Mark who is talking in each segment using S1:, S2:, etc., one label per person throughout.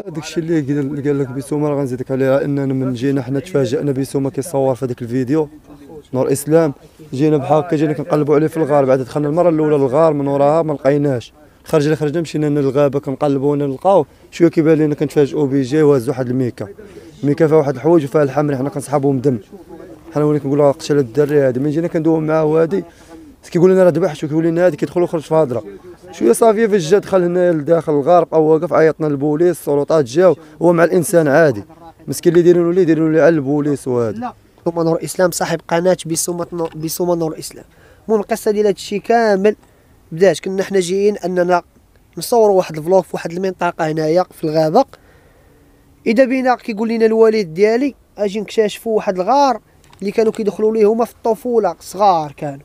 S1: هذاك الشيء اللي قال لك بسومه راه غنزيدك عليها، اننا من جينا حنا تفاجئنا بسومه كيصور في هذاك الفيديو نور اسلام. جينا بحال هكا جينا كنقلبوا عليه في الغار، بعد دخلنا المره الاولى للغار من وراها ما لقيناش، خرجنا مشينا للغابه كنقلبوا نلقاو شويه كيبان لنا كنتفاجئوا بيجي واز واحد الميكا فيها واحد الحوايج وفيها الحمر، حنا كنصحابهم دم، حنا ولينا كنقولوا قتل الدري هذا. من جينا كندويو معاه وهادي كيقول لنا راه ذبحت، وكيقول لنا هادي كيدخل ويخرج في هضره شويه صافيه. فاش جا دخل هنايا لداخل الغار بقى واقف، عيطنا للبوليس، السلطات جاو، هو مع الانسان عادي مسكين اللي دايرينو ليه على البوليس وهذا.
S2: ثم نور اسلام صاحب قناه بسومه نور اسلام. المهم القصه ديال هادشي كامل بدات كنا حنا جايين اننا نصوروا واحد الفلوق في واحد المنطقه هنايا في الغابه. اذا بينا كيقول لنا الوالد ديالي اجي نكتشفوا واحد الغار اللي كانوا كيدخلوا ليه هما في الطفوله صغار كانوا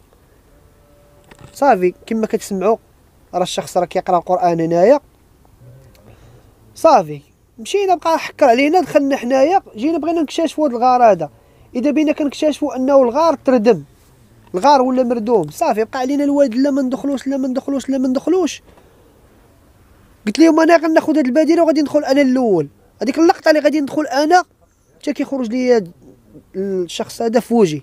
S2: صافي. كما كتسمعوا راه الشخص راه كيقرا القران هنايا صافي. مشينا بقى حكر علينا، دخلنا حنايا جينا بغينا نكتشفوا هذا الغار هذا. اذا بينا كنكتشفوا انه الغار تردم، الغار ولا مردوم صافي. بقى علينا الوالد لا ما ندخلوش. قلت لهم انا غناخذ هذه البديله وغادي ندخل انا الاول. هذيك اللقطه اللي غادي ندخل انا حتى كيخرج لي الشخص هذا في وجهي.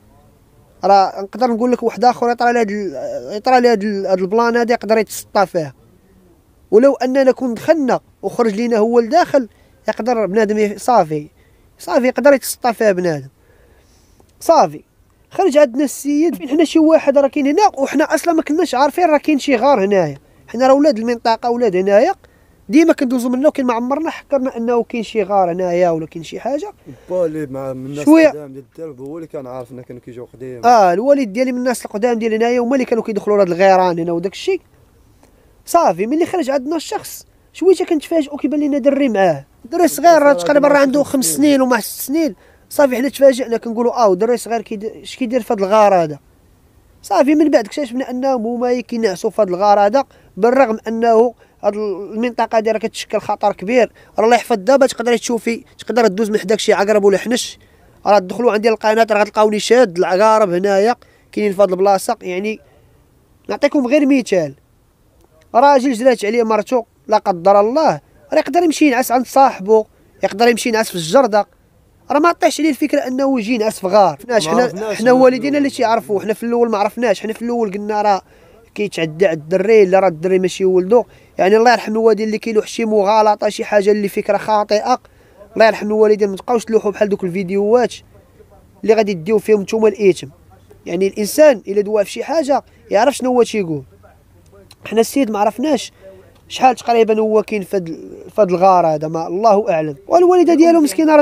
S2: راه نقدر نقول لك واحد اخر يطرى لي هذا البلان هذا يقدر يتسطى فيها، ولو اننا كون دخلنا وخرج لينا هو لداخل يقدر بنادم صافي يقدر يتسطى فيها بنادم صافي. خرج عندنا السيد، حنا شي واحد راه كاين هنا وحنا اصلا ما كناش عارفين راه كاين شي غار هنايا. حنا راه ولاد المنطقه ولاد هنايا ديما كندوزو منه، وكان ما عمرنا حكرنا انه كاين شي غار هنايا ولا كاين شي حاجه.
S1: با اللي مع من الناس القدام ديال الدرب هو اللي كان عارفنا كانوا كيجيو قديم.
S2: الوالد ديالي من الناس القدام ديال هنايا هما اللي كانوا كيدخلوا لهاد الغيران هنا وداك الشيء صافي. ملي خرج عندنا الشخص شويه كنتفاجئوا كيبان لنا دري معاه، دري صغير تقريبا راه عنده 5 سنين وما 6 سنين صافي. حنا تفاجئنا كنقولوا دري صغير اش كيدير في هاد الغار هذا صافي. من بعد اكتشفنا انهم هما كينعسوا في هاد الغار هذا، بالرغم انه هاد المنطقه هادي راه كتشكل خطر كبير. راه الله يحفظ دابا تقدري تشوفي تقدر دوز من حداك شي عقرب ولا حنش، راه تدخلوا عندي القناه راه غتلقاوني شاد العقارب هنايا كاينين في هاد البلاصه. يعني نعطيكم غير مثال، راجل جلات عليه مرتو لا قدر الله راه يقدر يمشي ينعس عند صاحبه، يقدر يمشي ينعس في الجرده، راه ما طيحش عليه الفكره انه يجي ينعس في غار. حنا والدينا اللي تيعرفوا، حنا في الاول ما عرفناش. حنا في الاول قلنا راه كيتعدى على الدري، لا راه الدري ماشي ولدو. يعني الله يرحم الوالدين اللي كيلوح شي مغالطه شي حاجه اللي فكره خاطئه، الله يرحم الوالدين ما تبقاوش تلوحوا بحال دوك الفيديوهات اللي غادي ديو فيهم نتوما الاثم. يعني الانسان الا دوا في شي حاجه يعرف شنو هو تيقول. حنا السيد ما عرفناش شحال تقريبا هو كاين في هاد الغار هذا، ما الله اعلم. والوالده ديالو مسكينه راه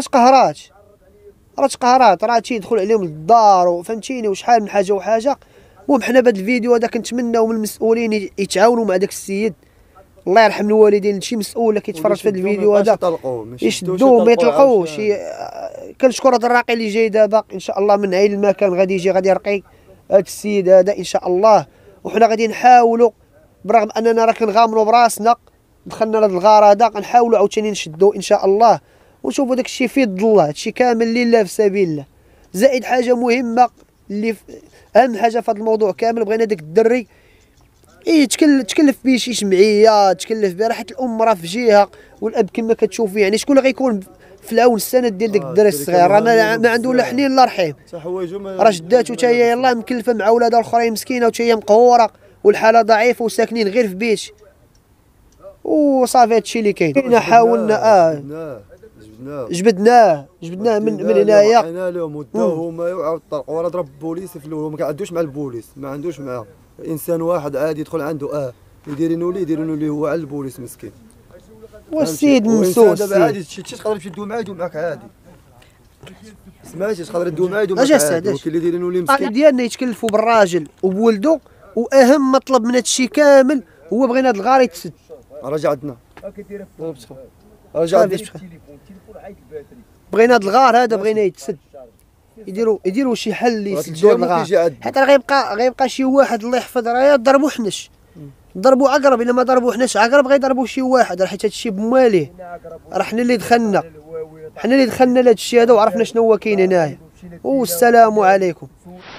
S2: تقهرات راه تيدخل عليهم للدار وفهمتيني وشحال من حاجه وحاجه. المهم حنا بهذا الفيديو هذا كنتمناو من المسؤولين يتعاونوا مع داك السيد، الله يرحم الوالدين. شي مسؤول اللي كيتفرج في هذا الفيديو هذا يشدوه ما يطلقوش. كنشكر هذا الراقي اللي جاي دابا ان شاء الله من عين المكان غادي يجي غادي يرقي هذا السيد هذا ان شاء الله. وحنا غادي نحاولوا برغم اننا راه كنغامروا براسنا دخلنا لهذا الغار هذا، غنحاولوا عاوتاني نشدوا ان شاء الله ونشوفوا داك الشيء في يد الله. هادشي كامل لله في سبيل الله. زائد حاجه مهمه اللي اهم حاجه في هذا الموضوع كامل، بغينا داك الدري تكلف به شي جمعيه، تكلف به راحه الام راه في جهه والاب كما كتشوفي. يعني شكون اللي غيكون في العون السند ديال داك الدري الصغير؟ راه ما عنده لا حنين لا رحيم، راه جداتو حتى هي يلاه مكلفه مع ولادها الاخرين مسكينه وحتى هي مقهوره والحاله ضعيفه وساكنين غير في بيت وصافي. هادشي اللي كاين. حاولنا جبدناه من هنايا
S1: عطينا لهم وداو هما يعاود طرقوا. راه ضرب البوليس في الاول، ما عندوش مع البوليس، ما عندوش معاه انسان واحد عادي يدخل عنده يديرينو ليه هو على البوليس مسكين.
S2: والسيد ممسوس
S1: دابا عادي تقدر تمشي تدوي معاه يدوي معاك عادي، سمعتي تقدر تدوي معاه يدوي معاك عادي. ولكن اللي دايرينو ليه مسكين
S2: ديالنا يتكلفوا بالراجل وبولدو، واهم مطلب من هادشي كامل هو بغينا هاد الغار يتسد.
S1: رجع عندنا
S2: بغينا هاد الغار هذا بغينا يتسد، يديروا شي حل اللي يسدوا الغار. حتى غيبقى شي واحد الله يحفظ راه ضربوا حنش ضربوا عقرب، الا ما ضربوا حناش عقرب غيضربوا شي واحد، راه حيت هادشي بمواليه. راه حنا اللي دخلنا لهاد الشيء هذا وعرفنا شنو هو كاين هنايا. والسلام عليكم.